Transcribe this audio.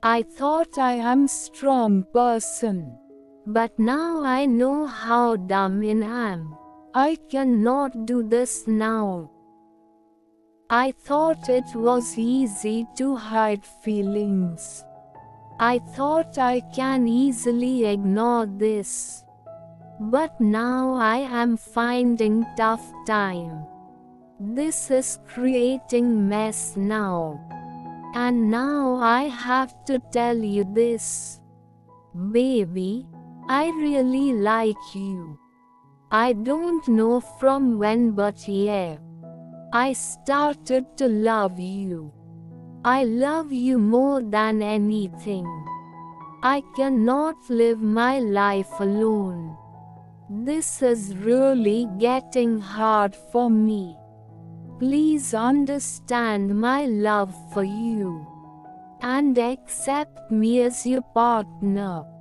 I thought I am strong person. But now I know how dumb I am. I cannot do this now. I thought it was easy to hide feelings. I thought I can easily ignore this. But now I am finding tough time. This is creating mess now. And now I have to tell you this. Baby, I really like you. I don't know from when, but yeah, I started to love you. I love you more than anything. I cannot live my life alone. This is really getting hard for me. Please understand my love for you and accept me as your partner.